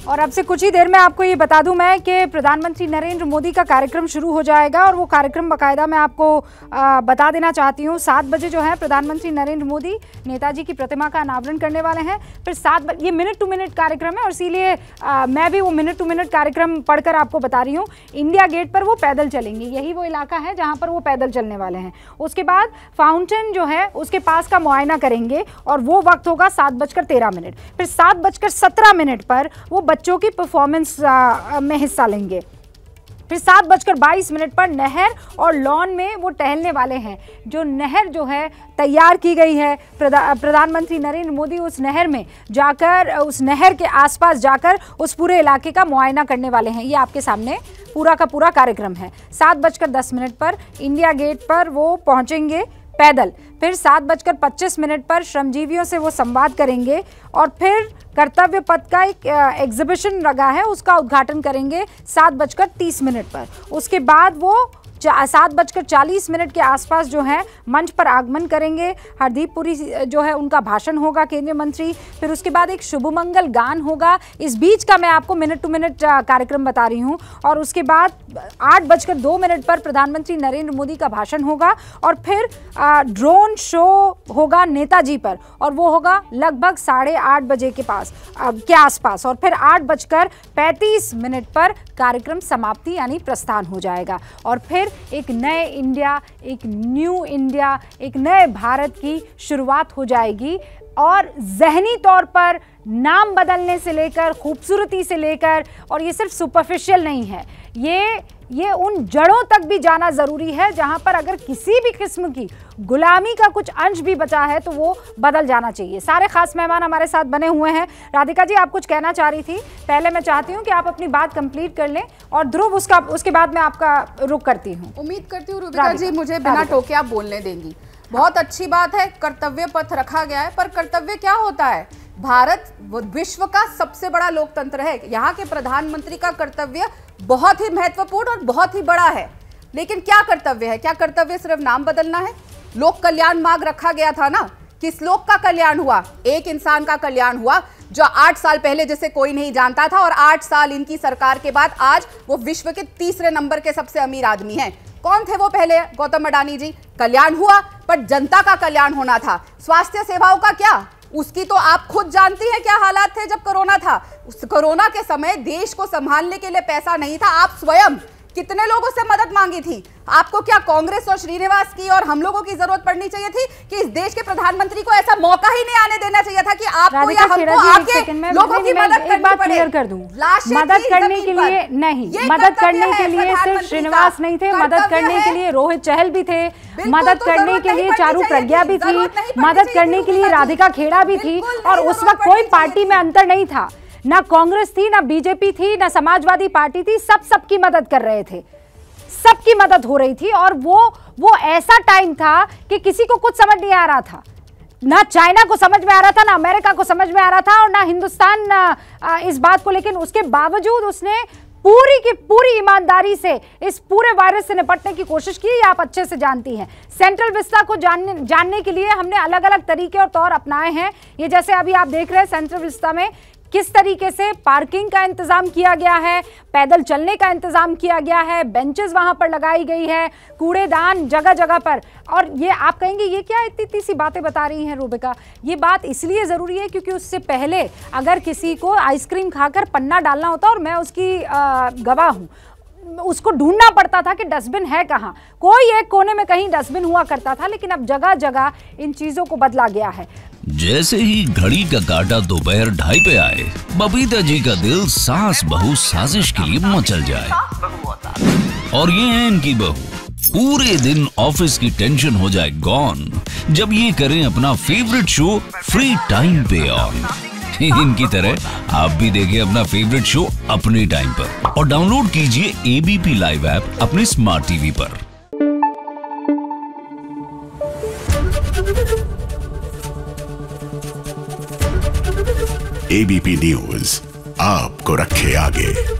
और अब से कुछ ही देर में आपको ये बता दूं मैं कि प्रधानमंत्री नरेंद्र मोदी का कार्यक्रम शुरू हो जाएगा और वो कार्यक्रम बाकायदा मैं आपको बता देना चाहती हूँ। 7 बजे जो है प्रधानमंत्री नरेंद्र मोदी नेताजी की प्रतिमा का अनावरण करने वाले हैं। फिर 7 बजे ये मिनट टू मिनट कार्यक्रम है और इसीलिए मैं भी वो मिनट टू मिनट कार्यक्रम पढ़कर आपको बता रही हूँ। इंडिया गेट पर वो पैदल चलेंगे, यही वो इलाका है जहाँ पर वो पैदल चलने वाले हैं। उसके बाद फाउंटेन जो है उसके पास का मुआयना करेंगे और वो वक्त होगा 7:13। फिर 7:17 पर वो बच्चों की परफॉर्मेंस में हिस्सा लेंगे। फिर 7:22 पर नहर और लॉन में वो टहलने वाले हैं। जो नहर जो है तैयार की गई है, प्रधानमंत्री नरेंद्र मोदी उस नहर में जाकर, उस नहर के आसपास जाकर उस पूरे इलाके का मुआयना करने वाले हैं। ये आपके सामने पूरा का पूरा कार्यक्रम है। 7:10 पर इंडिया गेट पर वो पहुंचेंगे पैदल। फिर 7:25 पर श्रमजीवियों से वो संवाद करेंगे और फिर कर्तव्य पथ का एक एग्जीबिशन लगा है उसका उद्घाटन करेंगे 7:30 पर। उसके बाद वो 7:40 के आसपास जो है मंच पर आगमन करेंगे। हरदीप पुरी जो है उनका भाषण होगा, केंद्रीय मंत्री। फिर उसके बाद एक शुभमंगल गान होगा। इस बीच का मैं आपको मिनट टू मिनट कार्यक्रम बता रही हूँ। और उसके बाद 8:02 पर प्रधानमंत्री नरेंद्र मोदी का भाषण होगा और फिर ड्रोन शो होगा नेताजी पर और वो होगा लगभग 8:30 बजे के आसपास। और फिर 8:35 पर कार्यक्रम समाप्ति यानी प्रस्थान हो जाएगा। और फिर एक नए इंडिया, एक न्यू इंडिया, एक नए भारत की शुरुआत हो जाएगी। और ज़हनी तौर पर नाम बदलने से लेकर, खूबसूरती से लेकर, और ये सिर्फ सुपरफिशियल नहीं है, ये उन जड़ों तक भी जाना ज़रूरी है जहां पर अगर किसी भी किस्म की गुलामी का कुछ अंश भी बचा है तो वो बदल जाना चाहिए। सारे खास मेहमान हमारे साथ बने हुए हैं। राधिका जी, आप कुछ कहना चाह रही थी, पहले मैं चाहती हूं कि आप अपनी बात कंप्लीट कर लें और ध्रुव उसके बाद मैं आपका रुख करती हूँ। उम्मीद करती हूँ रूबिका जी मुझे बिना टोके आप बोलने देंगी। बहुत अच्छी बात है, कर्तव्य पथ रखा गया है, पर कर्तव्य क्या होता है? भारत विश्व का सबसे बड़ा लोकतंत्र है। यहाँ के प्रधानमंत्री का कर्तव्य बहुत ही महत्वपूर्ण और बहुत ही बड़ा है। लेकिन क्या कर्तव्य है? क्या कर्तव्य सिर्फ नाम बदलना है? लोक कल्याण मार्ग रखा गया था ना, किस लोक का कल्याण हुआ? एक इंसान का कल्याण हुआ जो 8 साल पहले जिसे कोई नहीं जानता था और 8 साल इनकी सरकार के बाद आज वो विश्व के 3रे नंबर के सबसे अमीर आदमी हैं। कौन थे वो पहले? गौतम अडानी जी। कल्याण हुआ, पर जनता का कल्याण होना था। स्वास्थ्य सेवाओं का क्या? उसकी तो आप खुद जानती हैं क्या हालात थे जब कोरोना था। उस कोरोना के समय देश को संभालने के लिए पैसा नहीं था। आप स्वयं कितने लोगों से मदद मांगी थी? आपको क्या कांग्रेस और श्रीनिवास की और हम लोगों की जरूरत पड़नी चाहिए थी कि इस देश के प्रधानमंत्री को ऐसा मौका ही नहीं आने देना चाहिए था कि आपको या हमको आके लोगों की मदद करनी पड़े? क्लियर कर दूं, मदद करने के लिए नहीं, मदद करने के लिए सिर्फ श्रीनिवास नहीं थे, मदद करने के लिए रोहित चहल भी थे, मदद करने के लिए चारू प्रज्ञा भी थी, मदद करने के लिए राधिका खेड़ा भी थी। और उस वक्त कोई पार्टी में अंतर नहीं था, ना कांग्रेस थी, ना बीजेपी थी, ना समाजवादी पार्टी थी। सबकी मदद कर रहे थे, सबकी मदद हो रही थी। और वो ऐसा टाइम था कि किसी को कुछ समझ नहीं आ रहा था, ना चाइना को समझ में आ रहा था, ना अमेरिका को समझ में आ रहा था और ना हिंदुस्तान इस बात को। लेकिन उसके बावजूद उसने पूरी की पूरी ईमानदारी से इस पूरे वायरस से निपटने की कोशिश की। आप अच्छे से जानती हैं। सेंट्रल विस्टा को जानने के लिए हमने अलग अलग तरीके और तौर अपनाए हैं। ये जैसे अभी आप देख रहे हैं सेंट्रल विस्टा में किस तरीके से पार्किंग का इंतजाम किया गया है, पैदल चलने का इंतजाम किया गया है, बेंचेस वहां पर लगाई गई है, कूड़ेदान जगह जगह पर। और ये आप कहेंगे ये क्या इतनी सी बातें बता रही हैं रूबिका? ये बात इसलिए ज़रूरी है क्योंकि उससे पहले अगर किसी को आइसक्रीम खाकर पन्ना डालना होता, और मैं उसकी गवाह हूँ, उसको ढूंढना पड़ता था कि डस्टबिन है कहाँ। कोई एक कोने में कहीं डस्टबिन हुआ करता था, लेकिन अब जगह जगह इन चीज़ों को बदला गया है। जैसे ही घड़ी का काटा दोपहर 2:30 पे आए, बबीता जी का दिल सास बहू साजिश के लिए मचल जाए। और ये है इनकी बहू, पूरे दिन ऑफिस की टेंशन हो जाए गॉन जब ये करें अपना फेवरेट शो फ्री टाइम पे ऑन। इनकी तरह आप भी देखिए अपना फेवरेट शो अपने टाइम पर और डाउनलोड कीजिए एबीपी लाइव ऐप अपने स्मार्ट टीवी पर। एबीपी न्यूज आपको रखे आगे।